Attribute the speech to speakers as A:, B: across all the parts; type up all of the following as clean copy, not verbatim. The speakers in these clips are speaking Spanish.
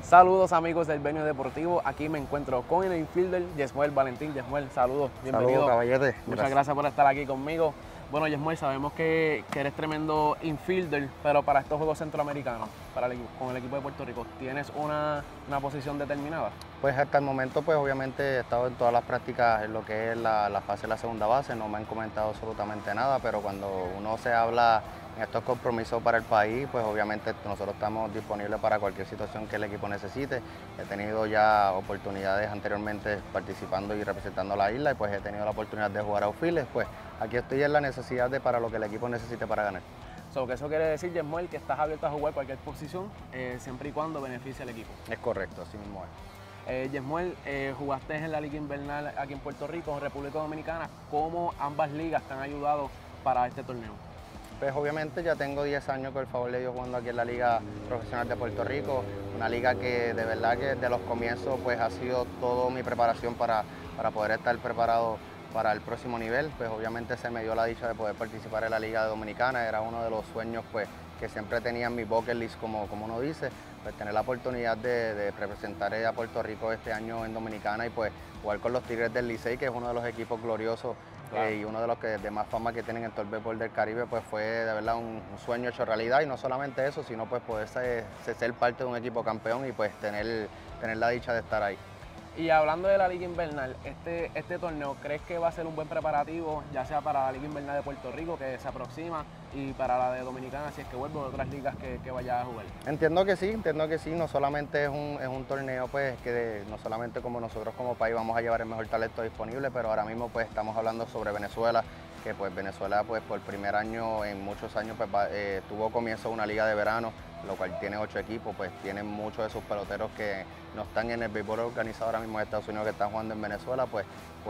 A: Saludos amigos del Venue Deportivo, aquí me encuentro con el infielder Yesmuel Valentín. Yesmuel, saludos, bienvenido.
B: Saludos, caballete.
A: Muchas gracias por estar aquí conmigo. Bueno, Yesmuel, sabemos que eres tremendo infielder, pero para estos Juegos Centroamericanos, con el equipo de Puerto Rico, ¿tienes una posición determinada?
B: Pues hasta el momento, pues obviamente he estado en todas las prácticas en lo que es la fase de la segunda base, no me han comentado absolutamente nada, pero cuando uno se habla en estos compromisos para el país, pues obviamente nosotros estamos disponibles para cualquier situación que el equipo necesite. He tenido ya oportunidades anteriormente participando y representando a la isla y pues he tenido la oportunidad de jugar a outfield, pues aquí estoy en la necesidad de para lo que el equipo necesite para ganar.
A: Que eso quiere decir, Yesmuel, que estás abierto a jugar cualquier posición siempre y cuando beneficie al equipo.
B: Es correcto, así mismo es.
A: Yesmuel, jugaste en la Liga Invernal aquí en Puerto Rico, en República Dominicana. ¿Cómo ambas ligas te han ayudado para este torneo?
B: Pues obviamente ya tengo 10 años con el favor de Dios jugando aquí en la Liga Profesional de Puerto Rico, una liga que de verdad que desde los comienzos pues ha sido toda mi preparación para poder estar preparado para el próximo nivel. Pues obviamente se me dio la dicha de poder participar en la Liga Dominicana, era uno de los sueños pues que siempre tenía en mi bucket list, como uno dice, pues tener la oportunidad de representar a Puerto Rico este año en Dominicana y pues jugar con los Tigres del Licey, que es uno de los equipos gloriosos. Claro. Y uno de los que de más fama que tienen en todo el béisbol del Caribe, pues fue de verdad un sueño hecho realidad, y no solamente eso, sino pues poder ser parte de un equipo campeón y pues tener la dicha de estar ahí.
A: Y hablando de la Liga Invernal, este torneo, ¿crees que va a ser un buen preparativo, ya sea para la Liga Invernal de Puerto Rico, que se aproxima, y para la de Dominicana, si es que vuelve, o otras ligas que vaya a jugar?
B: Entiendo que sí, no solamente es un torneo pues que no solamente como nosotros como país vamos a llevar el mejor talento disponible, pero ahora mismo pues estamos hablando sobre Venezuela, que pues Venezuela pues por primer año en muchos años pues tuvo comienzo una liga de verano, lo cual tiene 8 equipos, pues tienen muchos de sus peloteros que no están en el béisbol organizado ahora mismo de Estados Unidos, que están jugando en Venezuela, pues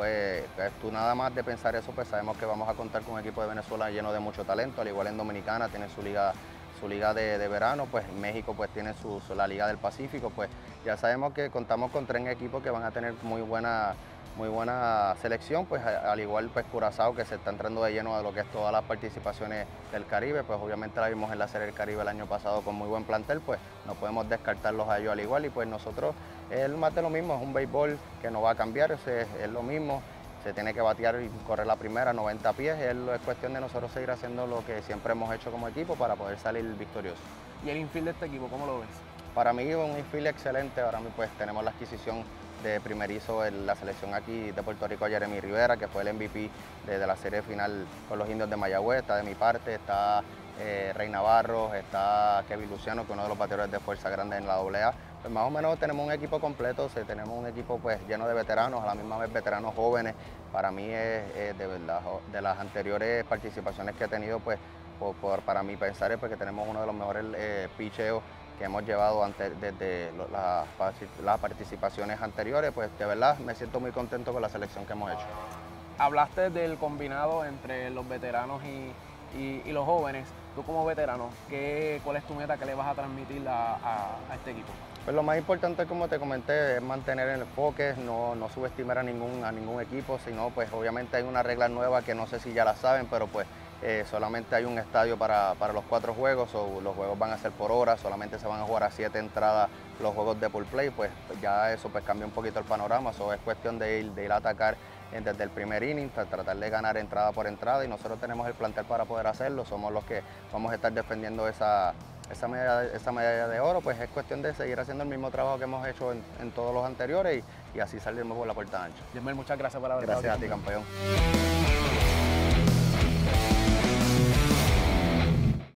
B: tú nada más de pensar eso, pues sabemos que vamos a contar con un equipo de Venezuela lleno de mucho talento, al igual en Dominicana tiene su liga de verano, pues México pues tiene la Liga del Pacífico, pues ya sabemos que contamos con 3 equipos que van a tener muy buena selección, pues al igual pues Curazao, que se está entrando de lleno a lo que es todas las participaciones del Caribe, pues obviamente la vimos en la Serie del Caribe el año pasado con muy buen plantel, pues no podemos descartarlos a ellos al igual, y pues nosotros es más de lo mismo, es un béisbol que no va a cambiar, es lo mismo, se tiene que batear y correr la primera 90 pies, es cuestión de nosotros seguir haciendo lo que siempre hemos hecho como equipo para poder salir victoriosos.
A: ¿Y el infield de este equipo, cómo lo ves?
B: Para mí es un infield excelente, ahora mismo pues tenemos la adquisición de primerizo en la selección aquí de Puerto Rico, Jeremy Rivera, que fue el MVP de la serie final con los Indios de Mayagüez. Está de mi parte, está Rey Navarro, está Kevin Luciano, que es uno de los bateadores de fuerza grande en la AA. Pues más o menos tenemos un equipo completo, tenemos un equipo pues lleno de veteranos, a la misma vez veteranos jóvenes. Para mí es de verdad, de las anteriores participaciones que he tenido, pues para mí pensar es porque tenemos uno de los mejores picheos que hemos llevado desde las participaciones anteriores, pues de verdad me siento muy contento con la selección que hemos hecho.
A: Hablaste del combinado entre los veteranos y los jóvenes. Tú como veterano, ¿cuál es tu meta que le vas a transmitir a este equipo?
B: Pues lo más importante, como te comenté, es mantener el enfoque, no subestimar a ningún equipo, sino pues obviamente hay una regla nueva que no sé si ya la saben, pero pues solamente hay un estadio para los 4 juegos, o los juegos van a ser por hora, solamente se van a jugar a 7 entradas los juegos de pool play, pues ya eso pues cambia un poquito el panorama, eso es cuestión de ir a atacar desde el primer inning, tratar de ganar entrada por entrada, y nosotros tenemos el plantel para poder hacerlo, somos los que vamos a estar defendiendo esa medalla de oro, pues es cuestión de seguir haciendo el mismo trabajo que hemos hecho en todos los anteriores y así salimos por la puerta ancha.
A: Yesmuel, muchas gracias por haber estado aquí.
B: Gracias a ti, campeón.